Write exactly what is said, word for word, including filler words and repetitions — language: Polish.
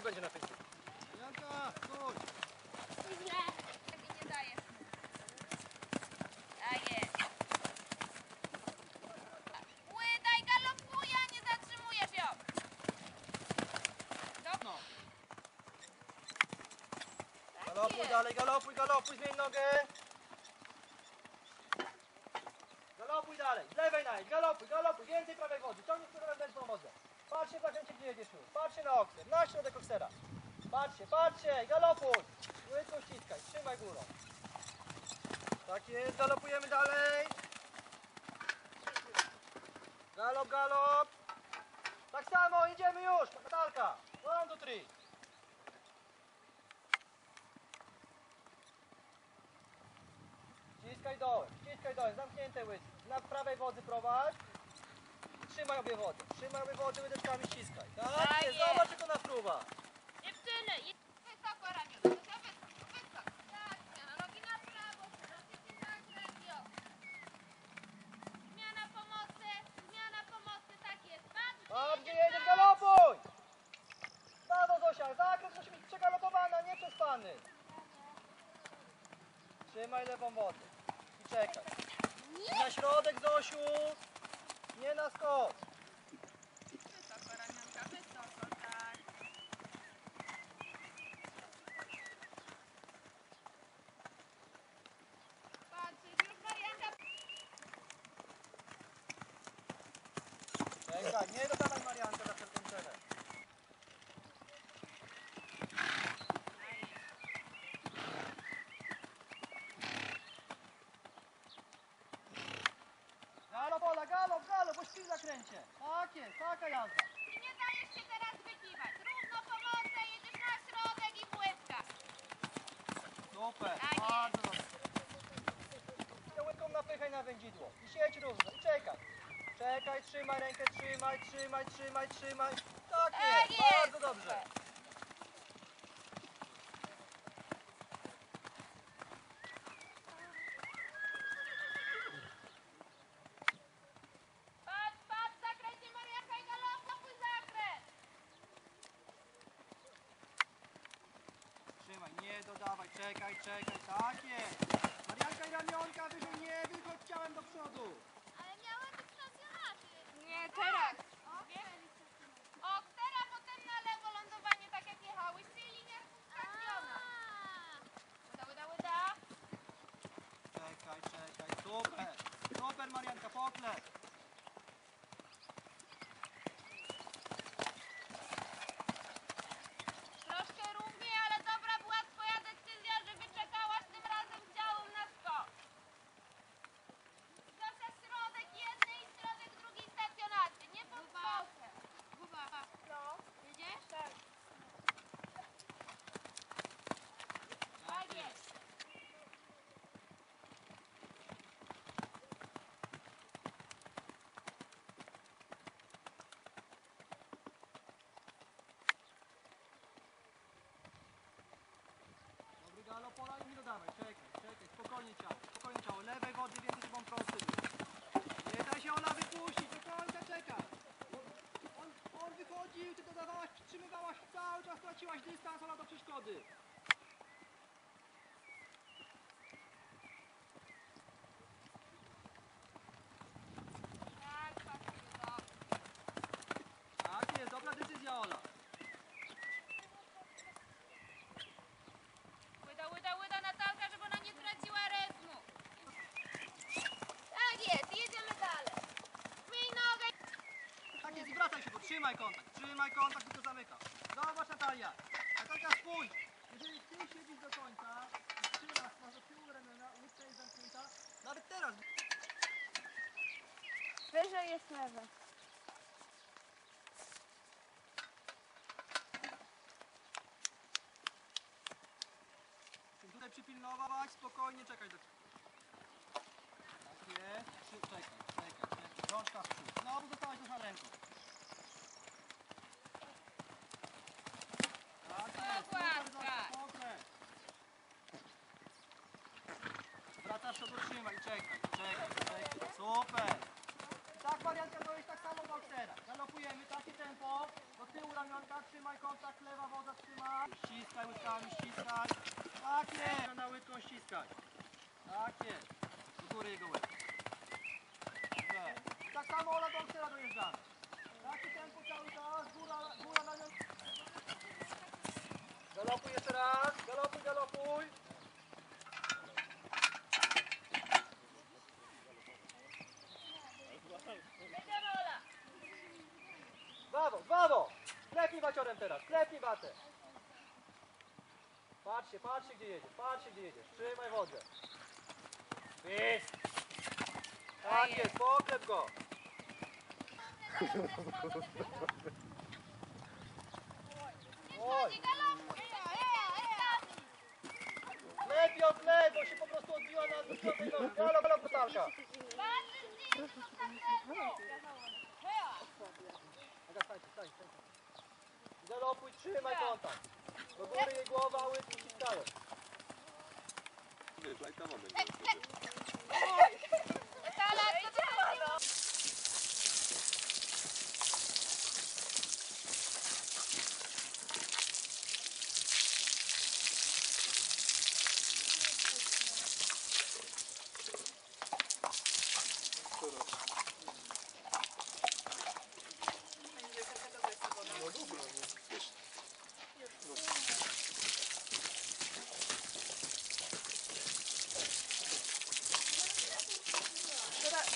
będzie na Facebooku. Janka, stój! Źle. Nie dajesz. Tak jest. Łydaj, galopuje, a nie zatrzymujesz ją. No. Galopuj dalej, galopuj, galopuj, zmień nogę. Galopuj dalej, z lewej najedź, galopuj, galopuj, więcej prawej wody, ciągnij z bez pomocy. Patrzcie w zakręcie, gdzie jedziesz już, patrzcie na okser, na środek oksera. Patrzcie, patrzcie, galopuj. Łydką ściskaj, trzymaj górą. Tak jest, galopujemy dalej. Galop, galop. Tak samo, idziemy już, Natalka. One, two, three. Ściskaj dołem, ściskaj dołem, zamknięte łydki. Na prawej wodzy prowadź. Trzymaj obie wody, trzymaj obie wody, łydeczkami ściskaj. Tak, Tak jest, jest. zobacz jak ona fruwa. Dziewczyny, je- wysoko ramiona, to za wysoko, wysoko. Tak, zmiana nogi na prawo, rozciągnij zakręt, jo. Zmiana pomocy, zmiana pomocy, tak jest. Patrz, Patrz, gdzie gdzie jedziesz, galopuj! Brawo Zosia, zakręt musi być przegalopowany, a nie przespany. Trzymaj lewą wodę i czekaj. Na środek, Zosiu, nie na skos. Wysoko ramionka, wysoko, tak. Patrz, już Marianka. Czekaj, nie dodawaj Marianka za wszelką cenę. Galop, Ola, galop, galop, bo śpi w zakręcie. Tak jest, taka jazda. I nie dajesz się teraz wykiwać. Równo pomocę, jedziesz na środek i błyska. Super, Tak bardzo dobrze. Ja łydką napychaj na wędzidło i siedź równo i czekaj. Czekaj, trzymaj rękę, trzymaj, trzymaj, trzymaj, trzymaj. Tak Tak jest, jest. bardzo dobrze. Patrz, patrz, zakręcie Marianka i galop, napój zakręt. Trzymaj, nie dodawaj, czekaj, czekaj, tak jest. Marianka i ramionka, wyżej nie, wychodź ciałem do przodu. Ale miały być stacjonaty. Nie, teraz. O, teraz potem na lewo lądowanie, tak jak jechały, czyli linia stacjona. Łyda, łyda, łyda. Czekaj, czekaj, super, super Marianka, poklep. Troszkę równiej, ale dobra była twoja decyzja, że wyczekałaś tym razem z działą na skok. Zosia, środek jednej i środek drugiej stacjonaty, nie pod skokiem. Guba, no. Jedziesz? Tak. Tak jest. Dobry galop, Pola i nie dodawaj, czekaj, czekaj, spokojnie ciało, spokojnie ciało, lewej wody więcej, żeby on prosty był. Nie daj się Ola wypuścić, do końca czekaj. On, on wychodził, ty dodawałaś, przytrzymywałaś, cały czas traciłaś dystans, Ola, do przeszkody. Tak, Patryko. Tak jest, dobra decyzja Ola. Łyda, łyda, łyda Natalka, żeby ona nie traciła rytmu. Tak jest, jedziemy dalej. Zmień nogę. Tak jest i wracaj się, bo trzymaj kontakt, trzymaj kontakt i to zamyka. Zobacz Natalia, Natalka spójrz, jeżeli ty siedzisz do końca, i trzymasz, masz do tyłu ramiona, łydka jest zamknięta, nawet teraz. Wyżej jest lewe. Tutaj przypilnować, spokojnie czekaj do ciebie. Tak jest, Trzy, czekaj, czekaj, czekaj, rączka w przód. Znowu zostałaś już na ręku. Tak jest, super Zosia, pokręt. Wracasz to, trzymaj i czekaj, czekaj, czekaj, super. I tak Marianka, to jest tak samo do oksera. Galopujemy, takie tempo, do tyłu ramionka, trzymaj kontakt, lewa woda, trzymaj. Ściskaj łydkami, ściskaj. Tak jest. Na łydką ściskaj. Tak jest. Do góry jego łeb. Dobrze. I tak samo Ola do Oksera dojeżdżamy. Takie tempo cały czas, góra, góra ramionka. Galopuj jeszcze raz, galopuj, galopuj. Jedziemy, Ola. Brawo, brawo! Klepnij baciorem teraz, klepnij batę. Patrzcie, patrzcie gdzie jedziesz, patrzcie gdzie jedziesz. Trzymaj wodę. Jest. Tak jest, poklep go. Oj, Nie galopuj. lepiej od lewo, bo się po prostu odbiła na odbiła tego. Galop, galop, kotalka. Patrz, zdjęć to na lewo. Aga, stań, stań, stań. Galopuj, trzymaj kontakt. Do góry jej głowa, łydki ściskają. Wiesz, lajtowo będzie. O,